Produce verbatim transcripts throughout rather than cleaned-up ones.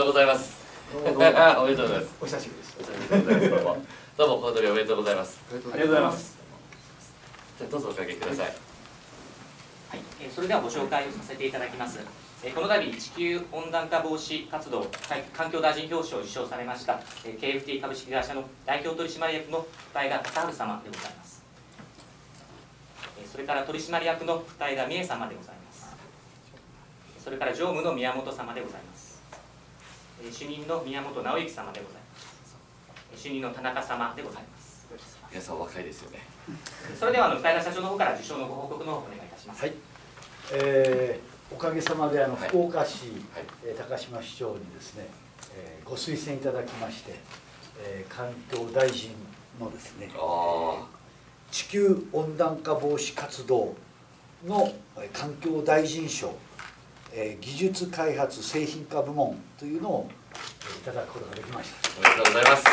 うございます。おめでとうございます。 お久しぶりです。 どうも、どうも、この度おめでとうございます。 ありがとうございます。 じゃあ、どうぞおかけください。はい、 えー、それではご紹介をさせていただきます。えー、この度、地球温暖化防止活動環境大臣表彰を受賞されました、えー、ケーエフティー 株式会社の代表取締役の深井田隆治様でございます。えー、それから取締役の深井田美恵様でございます。それから常務の宮本様でございます。えー、主任の宮本直之様でございます。えー、主任の田中様でございます。 皆さんお若いですよね。 それではあの深井田社長の方から受賞のご報告の方をお願いいたします。 はい。えー、おかげさまであの、 はい、 福岡市、 はい、 えー、高島市長にですね、えー、ご推薦いただきまして、えー、環境大臣のですね、地球温暖化防止活動の環境大臣賞、えー、技術開発製品化部門というのを、えー、いただくことができました。 おめでとうございます。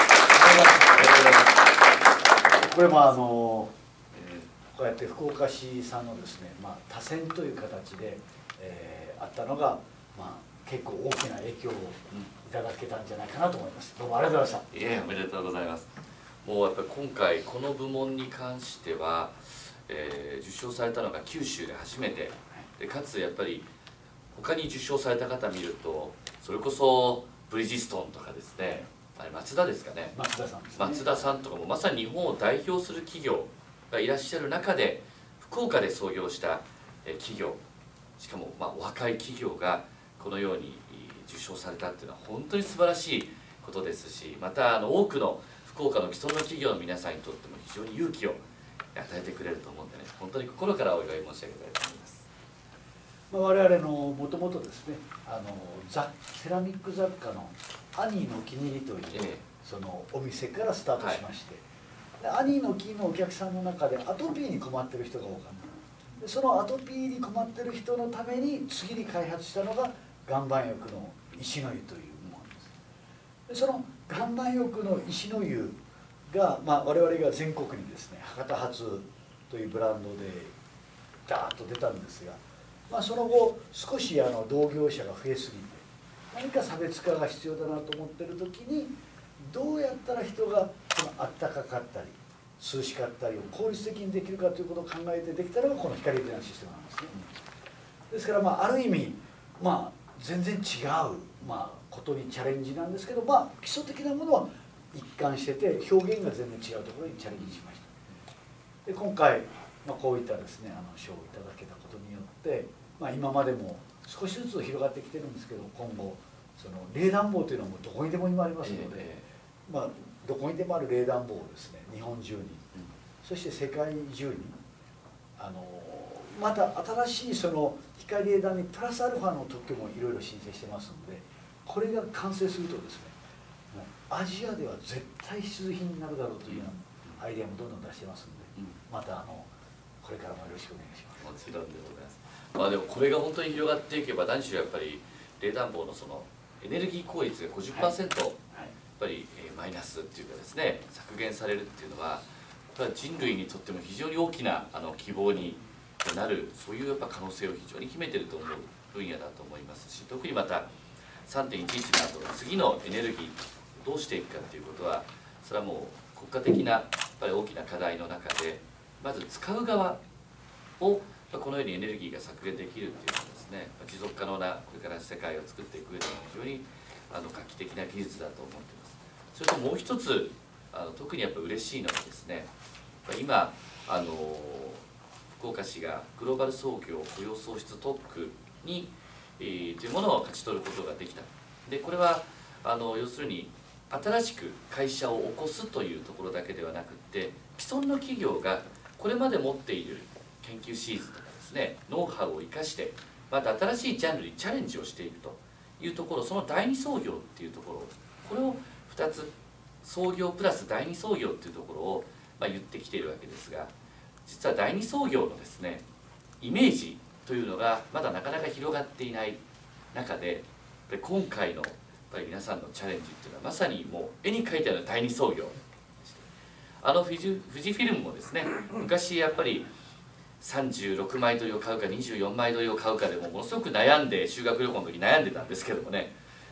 これもあのこうやって福岡市さんのですね、まあ、多選という形で、えー、あったのが、まあ、結構大きな影響をいただけたんじゃないかなと思います。どうもありがとうございました。 いえ、おめでとうございます。もうやっぱり今回この部門に関しては、えー、受賞されたのが九州で初めてで、かつやっぱり他に受賞された方見ると、それこそブリヂストンとかですね、あれ松田ですかね、 松田さんですね。 松田さんとかもまさに日本を代表する企業がいらっしゃる中で、福岡で創業した企業、しかもまあお若い企業がこのように受賞されたっていうのは本当に素晴らしいことですし、またあの多くの福岡の既存の企業の皆さんにとっても非常に勇気を与えてくれると思うんでね、本当に心からお祝い申し上げたいと思います。 まあ、我々のもともとですね、あのザセラミック雑貨のアニーのお気に入りという、ええ、そのお店からスタートしまして、はい、アニーの木のお客さんの中でアトピーに困ってる人が多かった。でそのアトピーに困ってる人のために次に開発したのが岩盤浴の石の湯というものです。でその岩盤浴の石の湯が、まあ、我々が全国にですね博多発というブランドでダーッと出たんですが、まあ、その後少しあの同業者が増えすぎて何か差別化が必要だなと思ってる時に、どうやったら人がそのあったかかったり涼しかったりを効率的にできるかということを考えてできたのがこの光電のシステムなんですね。ですからまあある意味まあ全然違う、まあ、ことにチャレンジなんですけど、まあ基礎的なものは一貫してて表現が全然違うところにチャレンジしました。で今回、まあ、こういったですねあの賞をいただけたことによって、まあ、今までも少しずつ広がってきてるんですけど、今後その冷暖房というのはもうどこにでも今ありますので、えー、まあどこにでもある冷暖房をですね日本中に、うん、そして世界中にあのまた新しいその光冷暖にプラスアルファの特許もいろいろ申請してますので、これが完成するとですねアジアでは絶対必需品になるだろうというようなアイデアもどんどん出してますので、うん、またあのこれからもよろしくお願いします。 もちろんでございます。まあでもこれが本当に広がっていけば、何しろやっぱり冷暖房のそのエネルギー効率が ごじゅっパーセント、はいはい、やっぱりマイナスっていうかですね削減されるっていうのは、これは人類にとっても非常に大きなあの希望になる、そういうやっぱ可能性を非常に秘めていると思う分野だと思いますし、特にまた さんてんいちいち の後の次のエネルギーをどうしていくかっていうことは、それはもう国家的なやっぱり大きな課題の中で、まず使う側をこのようにエネルギーが削減できるっていうのはですね、持続可能なこれから世界を作っていく上でも非常にあの画期的な技術だと思っています。それともう一つあの特にやっぱ嬉しいのはですね、今あの福岡市がグローバル創業雇用創出特区に、えー、というものを勝ち取ることができた。でこれはあの要するに新しく会社を起こすというところだけではなくって既存の企業がこれまで持っている研究シーズとかですねノウハウを生かしてまた新しいジャンルにチャレンジをしていくというところ、その第二創業っていうところ、これをふたつ創業プラス第二創業っていうところを、まあ、言ってきているわけですが、実は第二創業のですねイメージというのがまだなかなか広がっていない中で、今回のやっぱり皆さんのチャレンジっていうのはまさにもう絵に描いたような第二創業。あの富士富士フィルムもですね昔やっぱりさんじゅうろくまい撮りを買うかにじゅうよんまい撮りを買うかでもものすごく悩んで、修学旅行の時悩んでたんですけどもね、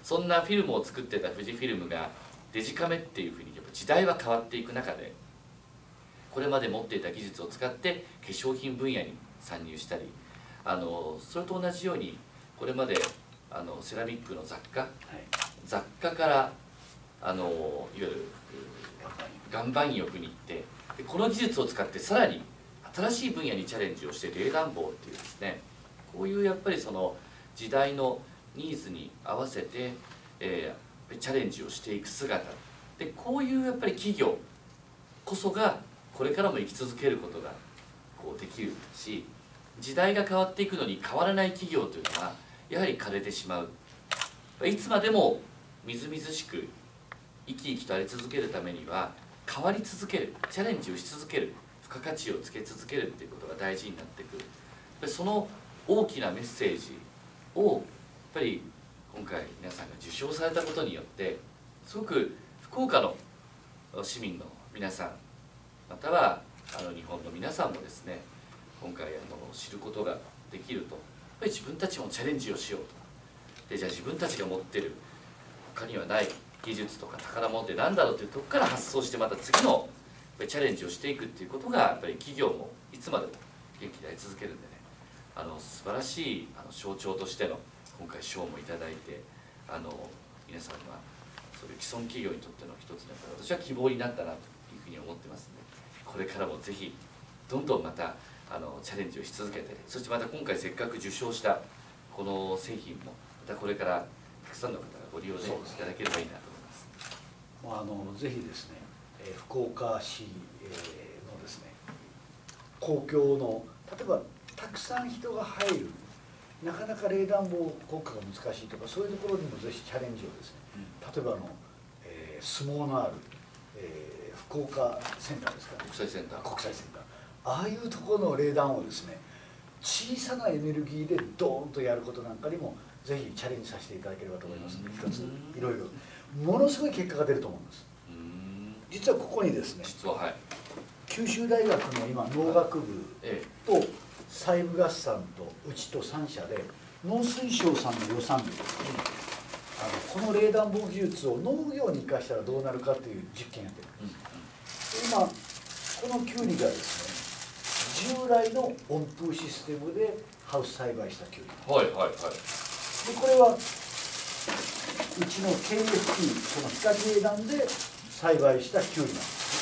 そんなフィルムを作ってた富士フィルムがデジカメっていうふうにやっぱ時代は変わっていく中で、これまで持っていた技術を使って化粧品分野に参入したり、あのそれと同じようにこれまであのセラミックの雑貨、はい、雑貨からあのいわゆる岩盤浴に行って、でこの技術を使ってさらに新しい分野にチャレンジをして冷暖房っていうですね、こういうやっぱりその時代のニーズに合わせて、えー、チャレンジをしていく姿で、こういうやっぱり企業こそがこれからも生き続けることがこうできるし、時代が変わっていくのに変わらない企業というのはやはり枯れてしまう。いつまでもみずみずしく生き生きとあり続けるためには変わり続ける、チャレンジをし続ける、付加価値をつけ続けるっていうことが大事になってくる。でその大きなメッセージをやっぱり今回皆さんが受賞されたことによって、すごく福岡の市民の皆さん、またはあの日本の皆さんもですね、今回あの知ることができると、やっぱり自分たちもチャレンジをしようと。でじゃあ自分たちが持ってる他にはない技術とか宝物って何だろうというところから発想して、また次のチャレンジをしていくっていうことがやっぱり企業もいつまでも元気であり続けるんでね、あの素晴らしいあの象徴としての今回賞もいただいて、あの皆さんはそういう既存企業にとっての一つのやっぱり私は希望になったなというふうに思ってますので、これからもぜひどんどんまたあのチャレンジをし続けて、そしてまた今回せっかく受賞したこの製品もまたこれからたくさんの方がご利用でいただければいいなと思います。 あのぜひですね、えー、福岡市のですね、公共の例えばたくさん人が入る、なかなか冷暖房効果が難しいとか、そういうところにもぜひチャレンジをですね、例えばあの、えー、相撲のある、えー、福岡センターですかね、 国際センター国際センター、ああいうところの冷暖をですね、小さなエネルギーでドーンとやることなんかにもぜひチャレンジさせていただければと思いますので、一ついろいろものすごい結果が出ると思うんです。実はここにですね、 実ははい、 九州大学の今農学部と西部合算とうちとさん社で農水省さんの予算でですね、あのこの冷暖房技術を農業に生かしたらどうなるかという実験やってるんです。今このキュウリがですね、従来の温風システムでハウス栽培したキュウリ、 はいはいはい、 でこれはうちの ケーエフティー、この日陰冷暖で栽培したキュウリなんです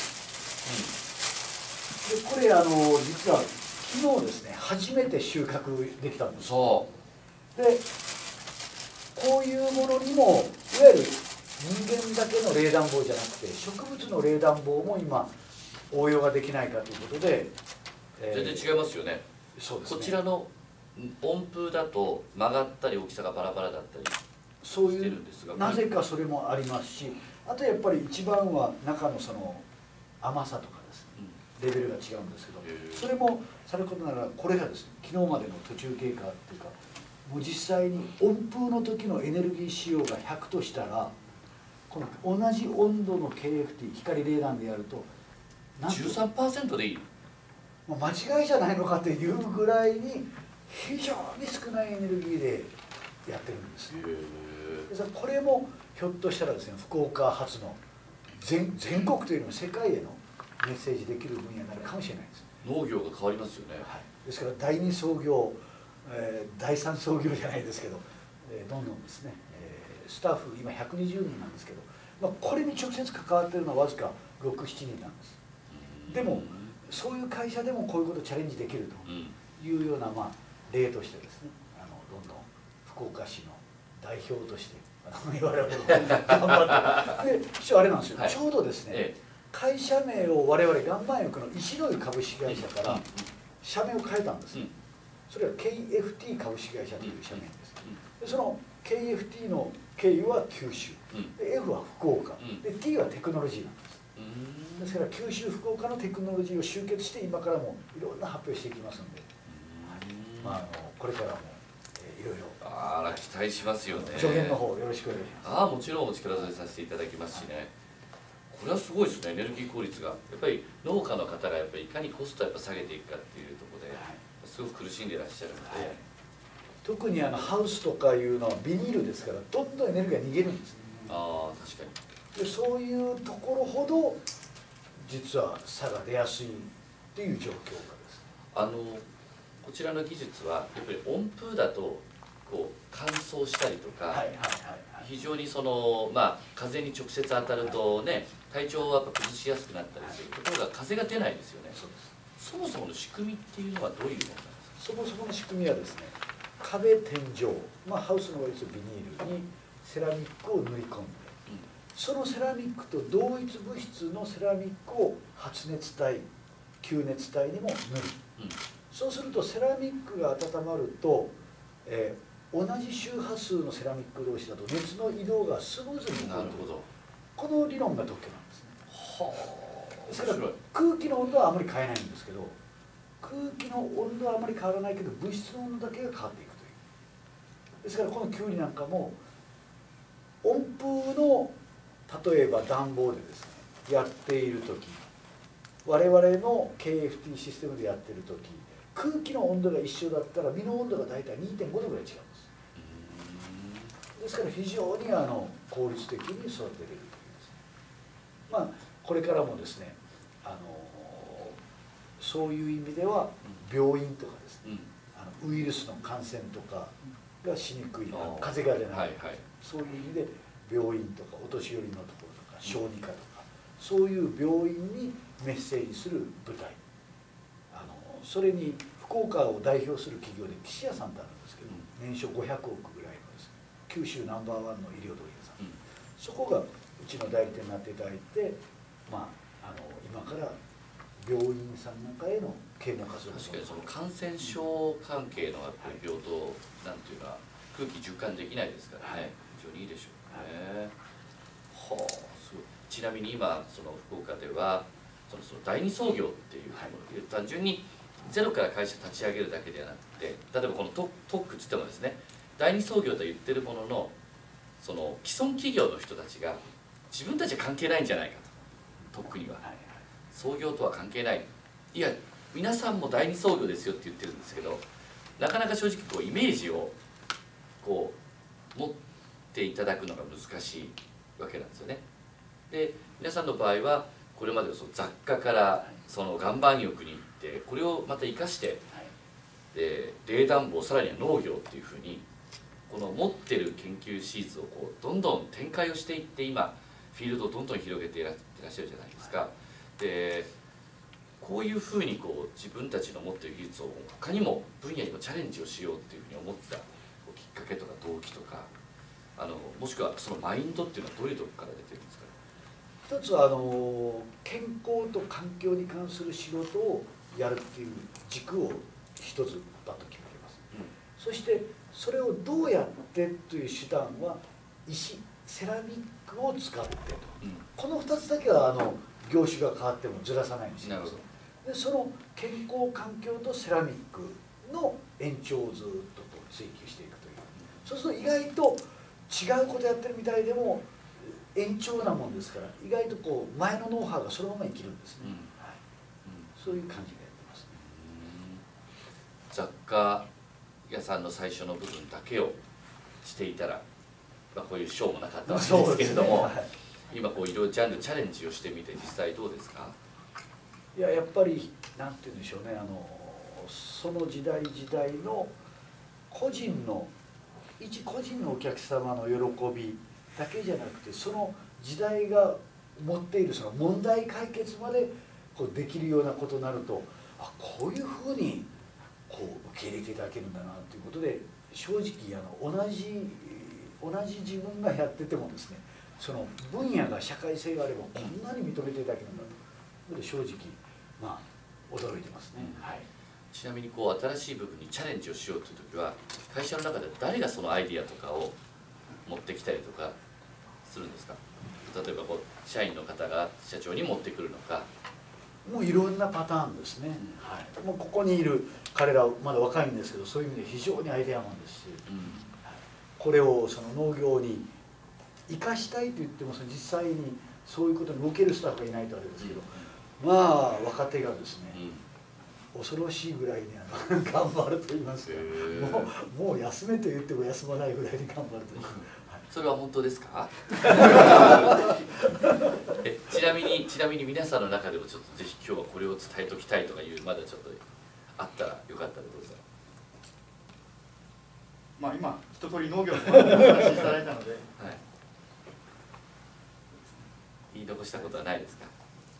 、うん、でこれあの実は昨日ですね、初めて収穫できたんです。そうでこういうものにもいわゆる人間だけの冷暖房じゃなくて植物の冷暖房も今応用ができないかということで、 えー、全然違いますよね。そうですね、こちらの温風だと曲がったり大きさがバラバラだったりそういうなぜかそれもありますし、あとやっぱり一番は中のその甘さとかですね、レベルが違うんですけど、それもされることながらこれがですね、昨日までの途中経過っていうか、もう実際に温風の時のエネルギー使用がひゃくとしたら、この同じ温度の ケーエフティー 光冷暖でやるとじゅうさんパーセント でいい、 もう間違いじゃないのかというぐらいに非常に少ないエネルギーでやってるんですね。ですからこれもひょっとしたらですね、福岡発の 全, 全国というよりも世界へのメッセージできる分野になるかもしれないです。 農業が変わりますよね、 はい、ですから第二創業、えー、第三創業じゃないですけど、えー、どんどんですね、えー、スタッフ今ひゃくにじゅうにんなんですけど、まあ、これに直接関わっているのはわずかろく、しちにんなんです。でもそういう会社でもこういうことチャレンジできるというような、まあ、例としてですね、あのどんどん福岡市の代表として我々も頑張ってで市長あれなんですよ、はい、ちょうどですね、ええ、会社名を我々岩盤浴の石の湯株式会社から社名を変えたんです、うん、それは ケーエフティー 株式会社という社名です、でその ケーエフティー の K は九州、うん、で F は福岡、うん、で T はテクノロジーなんです。ですから九州福岡のテクノロジーを集結して今からもいろんな発表していきますので、まあ、あのこれからも、えー、いろいろあら期待しますよね。 助言の方よろしくお願いします。 ああもちろんお力添えさせていただきますしね、これはすごいですね。エネルギー効率がやっぱり農家の方がやっぱりいかにコストをやっぱ下げていくかっていうところで、はい、すごく苦しんでいらっしゃるので、はい、 特にあのハウスとかいうのはビニールですからどんどんエネルギーが逃げるんですね。 ああ確かに。 でそういうところほど実は差が出やすいっていう状況下です。 あのこちらの技術はやっぱり温風だとこう乾燥したりとか、はいはいはいはい、非常にそのまあ風に直接当たるとね、体調をやっぱ崩しやすくなったりする。ところが風が出ないですよね。そうです。そもそもの仕組みっていうのはどういうものなんですか。 そもそもの仕組みはですね、壁天井、まあ、ハウスの場合ですとビニールにセラミックを塗り込んで、うん、そのセラミックと同一物質のセラミックを発熱体吸熱体にも塗る、うん、そうするとセラミックが温まると、えー、同じ周波数のセラミック同士だと熱の移動がスムーズになる。この理論が特許なんですね。はあ。ですから空気の温度はあまり変えないんですけど、空気の温度はあまり変わらないけど物質の温度だけが変わっていくという。ですからこのキュウリなんかも温風の例えば暖房でですねやっている時、我々の ケーエフティー システムでやってる時、空気の温度が一緒だったら身の温度が大体 にてんご 度ぐらい違うんです。ですから非常にあの効率的に育てれるというですね。まあこれからもですね、あのそういう意味では病院とかですね、うん、あのウイルスの感染とかがしにくい、風が出ない、はいはい、そういう意味で病院とかお年寄りのところとか小児科とか、そういう病院にメッセージする舞台、あのそれに福岡を代表する企業で岸谷さんってあるんですけど、年商ごひゃくおくぐらいのですね、九州ナンバーワンの医療問屋さん、うん、そこがうちの代理店になっていただいて、まあ、あの今から病院さんなんかへの啓蒙活動。 確かにその感染症関係のやっぱり病棟なんていうのは空気循環できないですからね、はい、非常にいいでしょうね。はあ、すごい。ちなみに今その福岡ではそのその第二創業っていうもの、はい、単純にゼロから会社立ち上げるだけではなくて、例えばこの特特区っつってもですね、第二創業と言ってるもののその既存企業の人たちが自分たちは関係ないんじゃないかと、特区には。はい、創業とは関係ない、いや皆さんも第二創業ですよって言ってるんですけど、なかなか正直こうイメージをこう持っていただくのが難しいわけなんですよね。で皆さんの場合はこれまでのその雑貨からその岩盤浴に行って、これをまた生かして、で冷暖房、さらには農業っていうふうにこの持ってる研究シーズをこうどんどん展開をしていって、今フィールドをどんどん広げていらっしゃるじゃないですか。でこういうふうにこう自分たちの持っている技術を他にも分野にもチャレンジをしようっていうふうに思ったきっかけとか動機とか、あのもしくはそのマインドっていうのはどういうところから出てるんですか。 一つはあの健康と環境に関する仕事をやるっていう軸を一つバッと決めてます、うん、そしてそれをどうやってという手段は石セラミックを使ってと、うん、このふたつだけはあの業種が変わってもずらさないようにしてます。でその健康環境とセラミックの延長をずっと追求していくという、そうすると意外と違うことやってるみたいでも延長なもんですから、意外とこう前のノウハウがそのまま生きるんですね、うん、はい、うん、そういう感じでやってますね。 雑貨屋さんの最初の部分だけをしていたら、まあ、こういう賞もなかったわけですけれども、ね、はい、今こういろいろジャンルチャレンジをしてみて実際どうですか。 いややっぱりなんて言うんでしょうね、あのその時代時代の個人の一個人のお客様の喜びだけじゃなくて、その時代が持っているその問題解決までこうできるようなことになると、あこういうふうにこう受け入れていただけるんだなということで、正直あの同じ同じ自分がやっててもですね、その分野が社会性があればこんなに認めていただけるんだと、正直まあ驚いてますね、うん、はい。 ちなみにこう新しい部分にチャレンジをしようという時は、会社の中で誰がそのアイディアとかを持ってきたりとかするんですか。例えばこう社員の方が社長に持ってくるのか。 もういろんなパターンですね、うん、はい、もうここにいる彼らはまだ若いんですけど、そういう意味で非常にアイデアマンですし、うん、これをその農業に生かしたいと言っても、実際にそういうことに受けるスタッフがいないとあれですけど、うん、まあ若手がですね、 恐ろしいぐらいにあの頑張ると言いますか、もうもう休めと言っても休まないぐらいに頑張ると言います。 それは本当ですか？えちなみにちなみに皆さんの中でもちょっとぜひ今日はこれを伝えときたいとかいうまだちょっとあったらよかったらどうぞ。 まあ今一通り農業の話いただいたので、 はい、言い残したことはないですか？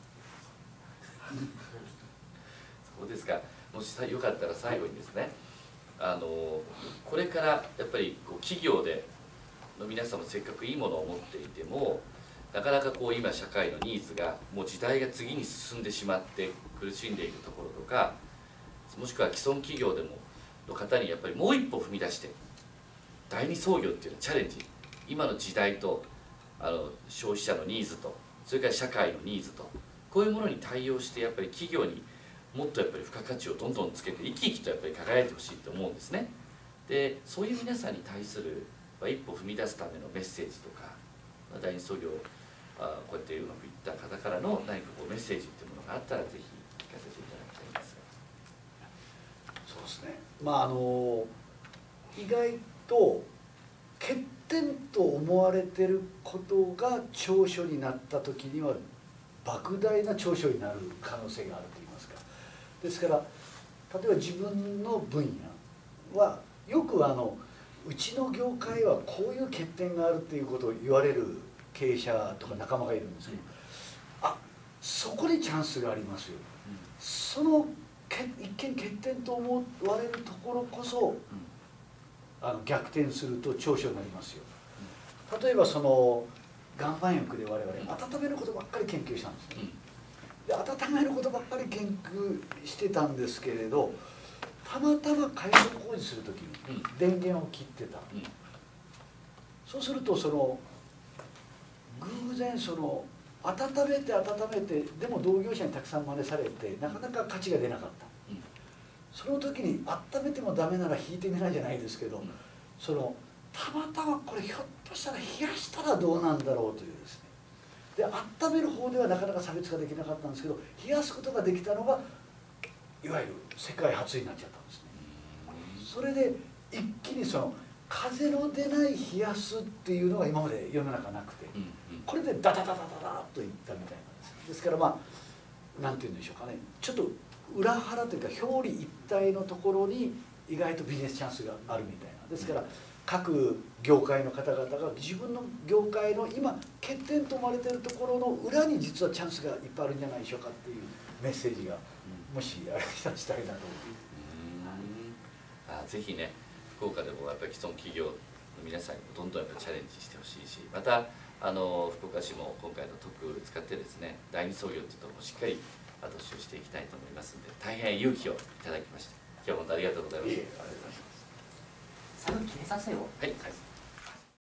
そうですか。もしよかったら最後にですね、あのこれからやっぱりこう企業での皆さんもせっかくいいものを持っていてもなかなかこう今社会のニーズがもう時代が次に進んでしまって苦しんでいるところとか、もしくは既存企業でもの方にやっぱりもう一歩踏み出して第二創業っていうのチャレンジ、今の時代とあの消費者のニーズとそれから社会のニーズとこういうものに対応してやっぱり企業にもっとやっぱり付加価値をどんどんつけて生き生きとやっぱり輝いてほしいと思うんですね。でそういう皆さんに対する一歩踏み出すためのメッセージとか第二創業あこうやってうまくいった方からの何かこうメッセージっていうものがあったらぜひ聞かせていただきたいんですが。 そうですね。まああの意外と欠点と思われてることが長所になった時には莫大な長所になる可能性があるといいますか。ですから例えば自分の分野はよくあのうちの業界はこういう欠点があるっていうことを言われる経営者とか仲間がいるんですけど、あそこにチャンスがありますよ。その一見欠点と思われるところこそあの逆転すると長所になりますよ。例えばその岩盤浴で我々温めることばっかり研究したんですね。で温めることばっかり研究してたんですけれど、たまたま改装工事する時に電源を切ってた、うん、そうするとその偶然その温めて温めてでも同業者にたくさん真似されてなかなか価値が出なかった、うん、その時に温めてもダメなら引いてみないじゃないですけど、うん、そのたまたまこれひょっとしたら冷やしたらどうなんだろうというですね。で温める方ではなかなか差別ができなかったんですけど、冷やすことができたのがいわゆる世界初になっちゃったんですね。それで一気にその風の出ない冷やすっていうのが今まで世の中なくて、これでダダダダダダッといったみたいなんです。ですからまあ何て言うんでしょうかね、ちょっと裏腹というか表裏一体のところに意外とビジネスチャンスがあるみたいな。ですから各業界の方々が自分の業界の今欠点と思われているところの裏に実はチャンスがいっぱいあるんじゃないでしょうかっていうメッセージがもしあれしたらしたいなと思って。 あぜひね福岡でもやっぱり既存企業の皆さんにもどんどんやっぱチャレンジしてほしいし、またあの福岡市も今回の特区を使ってですね第二創業っていうところもしっかり後押しをしていきたいと思いますので、大変勇気をいただきました。今日は本当ありがとうございました。 最後に決めさせよう。 はい、はい